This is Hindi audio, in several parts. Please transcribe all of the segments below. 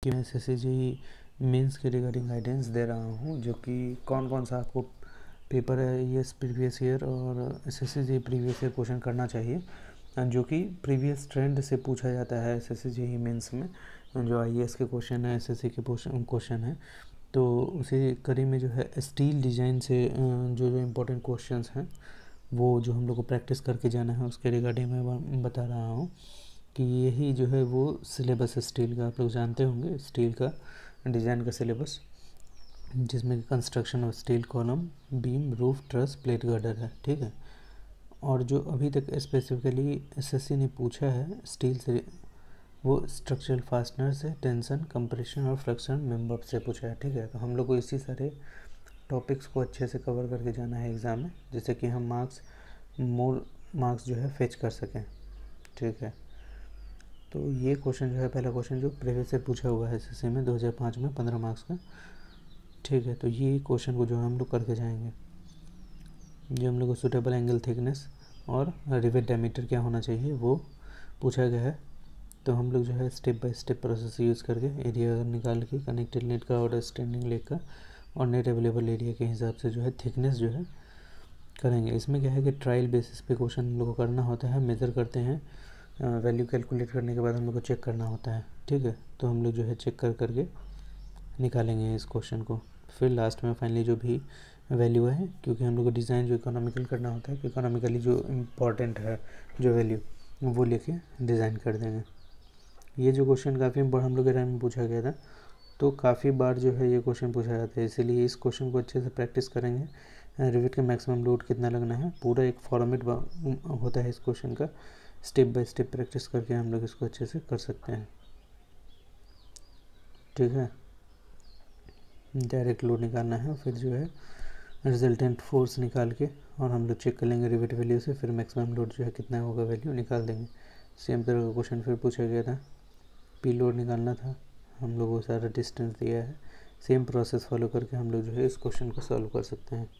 कि मैं SSC मेंस के रिगार्डिंग गाइडेंस दे रहा हूँ, जो कि कौन कौन सा आपको पेपर है ये प्रीवियस ईयर और SSC प्रीवियस ईयर क्वेश्चन करना चाहिए, जो कि प्रीवियस ट्रेंड से पूछा जाता है SSC मेंस में। जो IAS के क्वेश्चन है, SSC के क्वेश्चन है, तो उसी कड़ी में जो है स्टील डिज़ाइन से जो जो इम्पोर्टेंट क्वेश्चंस हैं वो जो हम लोग को प्रैक्टिस करके जाना है, उसके रिगार्डिंग मैं बता रहा हूँ कि यही जो है वो सिलेबस स्टील का, आप लोग जानते होंगे स्टील का डिज़ाइन का सिलेबस, जिसमें construction of steel column, beam, roof, truss, plate girder है। ठीक है, और जो अभी तक स्पेसिफिकली SSC ने पूछा है स्टील से, वो स्ट्रक्चरल फास्टनर से, टेंशन, कंप्रेशन और फ्रिक्शन मेंबर से पूछा है। ठीक है, तो हम लोग को इसी सारे टॉपिक्स को अच्छे से कवर करके जाना है एग्ज़ाम में, जिससे कि हम मोर मार्क्स जो है फेच कर सकें। ठीक है, तो ये क्वेश्चन जो है, पहला क्वेश्चन जो प्रीवियस से पूछा हुआ है SSC में 2005 में 15 मार्क्स का। ठीक है, तो ये क्वेश्चन को जो हम लोग करके जाएंगे, जो हम लोग को सूटेबल एंगल थिकनेस और रिवेट डायमीटर क्या होना चाहिए वो पूछा गया है। तो हम लोग जो है step by step process use करके एरिया निकाल के कनेक्टेड नेट का और स्टैंडिंग लेग का और नेट अवेलेबल एरिया के हिसाब से जो है थिकनेस जो है करेंगे। इसमें क्या है कि ट्रायल बेसिस पे क्वेश्चन हम लोग को करना होता है, मेज़र करते हैं, वैल्यू कैलकुलेट करने के बाद हम लोग को चेक करना होता है। ठीक है, तो हम लोग जो है चेक करके निकालेंगे इस क्वेश्चन को, फिर लास्ट में फाइनली जो भी वैल्यू है, क्योंकि हम लोग को डिज़ाइन जो इकोनॉमिकल करना होता है, कि इकोनॉमिकली जो इम्पॉर्टेंट है जो वैल्यू वो लेके डिज़ाइन कर देंगे। ये जो क्वेश्चन काफ़ी हम लोग के टाइम में पूछा गया था, तो काफ़ी बार जो है ये क्वेश्चन पूछा जाता है, इसीलिए इस क्वेश्चन को अच्छे से प्रैक्टिस करेंगे। रिवेट का मैक्सिमम लोड कितना लगना है, पूरा एक फॉर्मेट होता है इस क्वेश्चन का, स्टेप बाय स्टेप प्रैक्टिस करके हम लोग इसको अच्छे से कर सकते हैं। ठीक है, डायरेक्ट लोड निकालना है, फिर जो है रिजल्टेंट फोर्स निकाल के और हम लोग चेक कर लेंगे रिवेट वैल्यू से, फिर मैक्सिमम लोड जो है कितना होगा वैल्यू निकाल देंगे। सेम तरह का क्वेश्चन फिर पूछा गया था, पी लोड निकालना था, हम लोग को सारा डिस्टेंस दिया है, सेम प्रोसेस फॉलो करके हम लोग जो है इस क्वेश्चन को सॉल्व कर सकते हैं।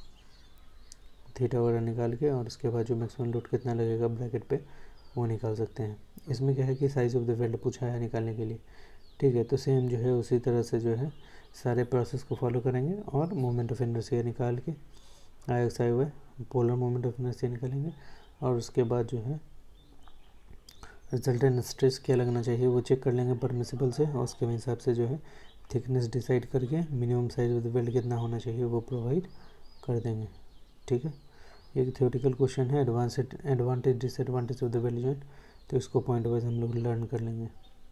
थीटा वगैरह निकाल के और उसके बाद जो मैक्सिमम लोड कितना लगेगा ब्रैकेट पे वो निकाल सकते हैं। इसमें क्या है कि साइज़ ऑफ द वेल्ड पूछा है निकालने के लिए। ठीक है, तो सेम जो है उसी तरह से जो है सारे प्रोसेस को फॉलो करेंगे और मोमेंट ऑफ इनर्शिया निकाल के IX हुआ पोलर मोमेंट ऑफ इनर्शिया निकालेंगे, और उसके बाद जो है रिजल्टेंट स्ट्रेस क्या लगना चाहिए वो चेक कर लेंगे परमिसिबल से, और उसके हिसाब से जो है थिकनेस डिसाइड करके minimum size of the weld कितना होना चाहिए वो प्रोवाइड कर देंगे। ठीक है, एक थ्योरेटिकल क्वेश्चन है, advantage disadvantage of the weld joint, तो इसको पॉइंट वाइज हम लोग लर्न कर लेंगे।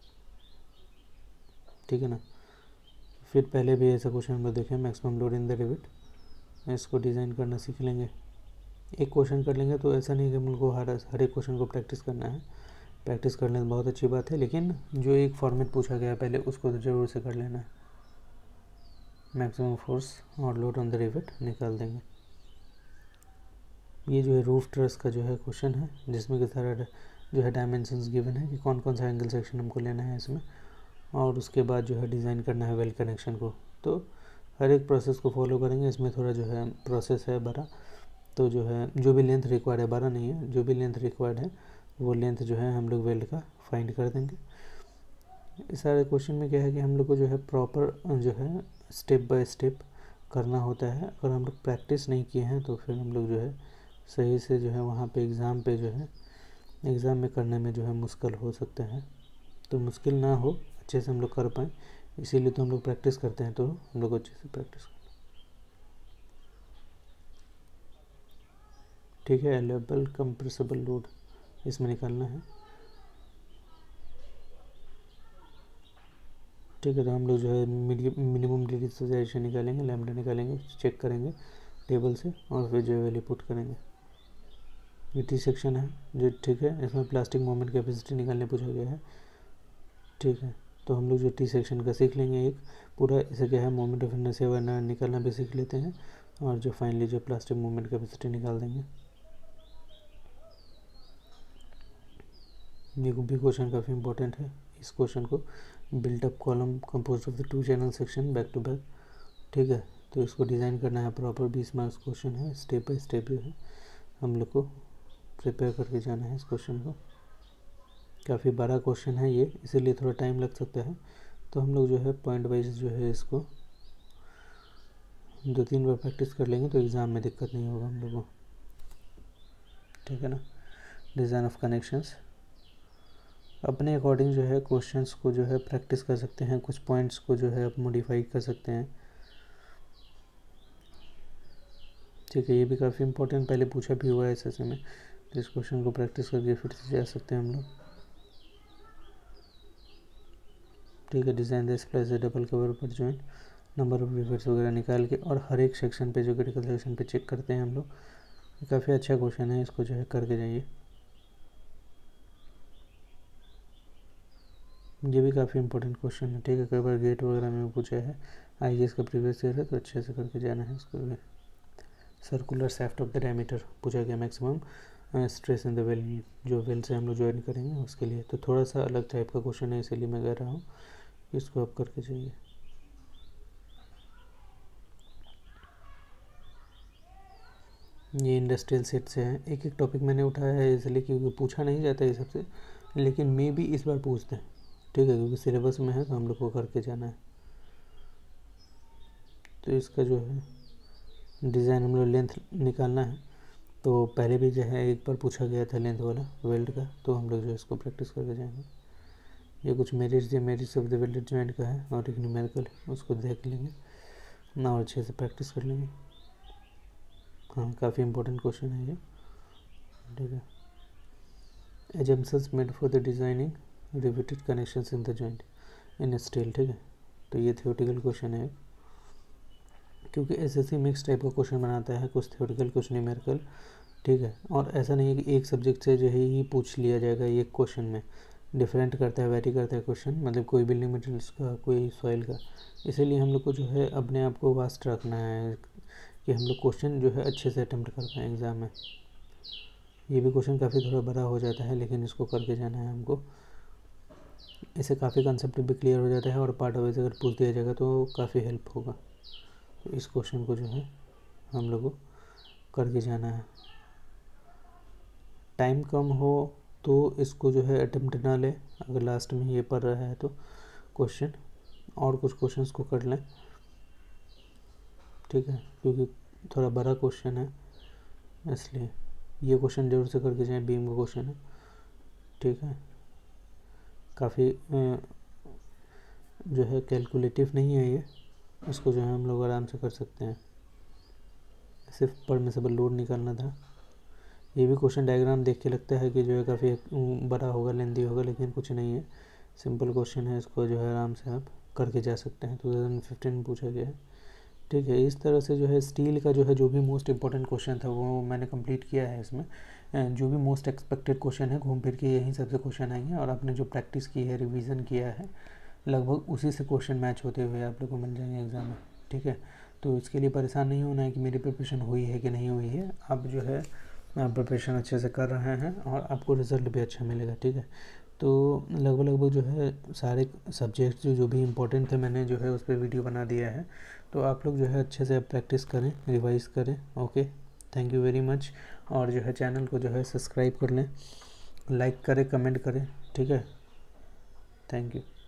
ठीक है ना, फिर पहले भी ऐसा क्वेश्चन हम लोग देखें, maximum load in the rivet, इसको डिज़ाइन करना सीख लेंगे। एक क्वेश्चन कर लेंगे तो ऐसा नहीं कि हम लोग को हर एक क्वेश्चन को प्रैक्टिस करना है, प्रैक्टिस करने में बहुत अच्छी बात है, लेकिन जो एक फॉर्मेट पूछा गया है पहले उसको तो ज़रूर से कर लेना है। मैक्सिमम फोर्स और लोड ऑन द रिवेट निकाल देंगे। ये जो है रूफ ट्रस का जो है क्वेश्चन है, जिसमें कि सारा जो है डायमेंशंस गिवन है कि कौन कौन सा एंगल सेक्शन हमको लेना है इसमें, और उसके बाद जो है डिज़ाइन करना है वेल कनेक्शन को। तो हर एक प्रोसेस को फॉलो करेंगे, इसमें थोड़ा जो है प्रोसेस है बड़ा, तो जो है जो भी लेंथ रिक्वायर्ड है, 12 नहीं है, जो भी लेंथ रिक्वायर्ड है वो लेंथ जो है हम लोग वेल्ड का फाइंड कर देंगे। इस सारे क्वेश्चन में क्या है कि हम लोग को जो है प्रॉपर जो है स्टेप बाय स्टेप करना होता है। अगर हम लोग प्रैक्टिस नहीं किए हैं तो फिर हम लोग जो है सही से जो है वहाँ पे एग्ज़ाम पे जो है एग्ज़ाम में करने में जो है मुश्किल हो सकते हैं। तो मुश्किल ना हो, अच्छे से हम लोग कर पाएँ, इसीलिए तो हम लोग प्रैक्टिस करते हैं, तो हम लोग अच्छे से प्रैक्टिस करें। ठीक है, अवेलेबल कंप्रेसिबल लोड इसमें निकालना है। ठीक है, तो हम लोग जो है मिनिमम डिस्लोकेशन निकालेंगे, लैम्डा निकालेंगे, चेक करेंगे टेबल से, और फिर जो है वैल्यू पुट करेंगे। ये टी सेक्शन है जो, ठीक है, इसमें प्लास्टिक मोमेंट कैपेसिटी निकालने पूछा गया है। ठीक है, तो हम लोग जो टी सेक्शन का सीख लेंगे एक पूरा, इसे क्या है मोमेंट ऑफ इनर्शिया निकालना भी सीख लेते हैं, और जो फाइनली जो प्लास्टिक मोमेंट कैपेसिटी निकाल देंगे। ये भी क्वेश्चन काफ़ी इंपॉर्टेंट है। इस क्वेश्चन को built up column compose of the 2 channel section back to back. ठीक है, तो इसको डिज़ाइन करना है प्रॉपर, 20 मार्क्स क्वेश्चन है, स्टेप बाय स्टेप जो है हम लोग को प्रिपेयर करके जाना है इस क्वेश्चन को। काफ़ी बड़ा क्वेश्चन है ये, इसीलिए थोड़ा टाइम लग सकता है, तो हम लोग जो है पॉइंट वाइज जो है इसको 2-3 बार प्रैक्टिस कर लेंगे तो एग्ज़ाम में दिक्कत नहीं होगा हम लोगों को, ठीक है ना। डिज़ाइन ऑफ कनेक्शंस, अपने अकॉर्डिंग जो है क्वेश्चंस को जो है प्रैक्टिस कर सकते हैं, कुछ पॉइंट्स को जो है आप मॉडिफाई कर सकते हैं, ठीक है। ये भी काफ़ी इंपॉर्टेंट पहले पूछा भी हुआ है एसएससी में, तो इस क्वेश्चन को प्रैक्टिस करके फिर से जा सकते हैं हम लोग, ठीक है। Design the splice double cover पर जॉइंट, नंबर ऑफ वेवर्स वगैरह निकाल के और हर एक सेक्शन पे जो क्रिटिकल सेक्शन पे चेक करते हैं हम लोग। काफ़ी अच्छा क्वेश्चन है, इसको जो है करके जाइए। ये भी काफ़ी इंपॉर्टेंट क्वेश्चन है, ठीक है। कई बार गेट वगैरह में पूछा है, आईएएस का प्रीवियस ईयर है, तो अच्छे से करके जाना है इसको भी। Circular shaft of the diameter पूछा गया, maximum stress in the weld, जो वेल से हम लोग ज्वाइन करेंगे उसके लिए, तो थोड़ा सा अलग टाइप का क्वेश्चन है, इसीलिए मैं कह रहा हूँ इसको आप करके जाइए। ये इंडस्ट्रियल सेट से है, एक एक टॉपिक मैंने उठाया है इसलिए क्योंकि पूछा नहीं जाता है सबसे, लेकिन मे भी इस बार पूछते हैं, ठीक है, क्योंकि सिलेबस में है तो हम लोग को करके जाना है। तो इसका जो है डिज़ाइन हम लोग लेंथ निकालना है, तो पहले भी जो है एक बार पूछा गया था लेंथ वाला वेल्ड का, तो हम लोग जो है इसको प्रैक्टिस करके जाएंगे। ये कुछ merits of the welded joint का है और एक न्यूमेरिकल, उसको देख लेंगे ना और अच्छे से प्रैक्टिस कर लेंगे। हाँ, काफ़ी इंपॉर्टेंट क्वेश्चन है ये, ठीक है। Assumptions made for the designing riveted connections in the joint in steel, ठीक है। तो ये थ्योरेटिकल क्वेश्चन है, क्योंकि एसएससी मिक्स टाइप का क्वेश्चन बनाता है, कुछ थ्योरेटिकल कुछ न्यूमेरिकल, ठीक है। और ऐसा नहीं है कि एक सब्जेक्ट से जो है ही पूछ लिया जाएगा एक क्वेश्चन में, डिफरेंट करता है, वेरी करता है क्वेश्चन, मतलब कोई बिल्डिंग मटेरियल्स का, कोई सॉइल का। इसीलिए हम लोग को जो है अपने आप को वास्ट रखना है कि हम लोग क्वेश्चन जो है अच्छे से अटेम्प्ट कर पाएँ एग्ज़ाम में। ये भी क्वेश्चन काफ़ी थोड़ा बड़ा हो जाता है, लेकिन इसको करके जाना है हमको, इससे काफ़ी कंसेप्ट भी क्लियर हो जाता है और पार्ट वाइज अगर पूछ दिया जाएगा तो काफ़ी हेल्प होगा। तो इस क्वेश्चन को जो है हम लोग को करके जाना है। टाइम कम हो तो इसको जो है अटेम्प्ट ना लें, अगर लास्ट में ये पढ़ रहा है तो क्वेश्चन और कुछ क्वेश्चंस को कर लें, ठीक है, क्योंकि थोड़ा बड़ा क्वेश्चन है, इसलिए ये क्वेश्चन जरूर से करके जाएं, बीम का क्वेश्चन है, ठीक है। काफ़ी जो है कैलकुलेटिव नहीं है ये, इसको जो है हम लोग आराम से कर सकते हैं, सिर्फ परमिसिबल लोड निकालना था। ये भी क्वेश्चन डायग्राम देख के लगता है कि जो है काफ़ी बड़ा होगा, लेंदी होगा, लेकिन कुछ नहीं है, सिंपल क्वेश्चन है, इसको जो है आराम से आप करके जा सकते हैं। 2015 में पूछा गया है, ठीक है। इस तरह से जो है स्टील का जो है जो भी मोस्ट इंपॉर्टेंट क्वेश्चन था वो मैंने कंप्लीट किया है। इसमें जो भी मोस्ट एक्सपेक्टेड क्वेश्चन है घूम फिर के यहीं सबसे क्वेश्चन आएंगे, और आपने जो प्रैक्टिस की है, रिवीजन किया है, लगभग उसी से क्वेश्चन मैच होते हुए आप लोग को मिल जाएंगे एग्ज़ाम में, ठीक है। तो इसके लिए परेशान नहीं होना है कि मेरी प्रिपरेशन हुई है कि नहीं हुई है, आप जो है प्रिपरेशन अच्छे से कर रहे हैं और आपको रिज़ल्ट भी अच्छा मिलेगा, ठीक है। तो लगभग जो है सारे सब्जेक्ट जो भी इम्पोर्टेंट थे मैंने जो है उस पर वीडियो बना दिया है, तो आप लोग जो है अच्छे से प्रैक्टिस करें, रिवाइज करें। Okay, thank you very much. और जो है चैनल को जो है सब्सक्राइब कर लें, लाइक करें, कमेंट करें, ठीक है। Thank you.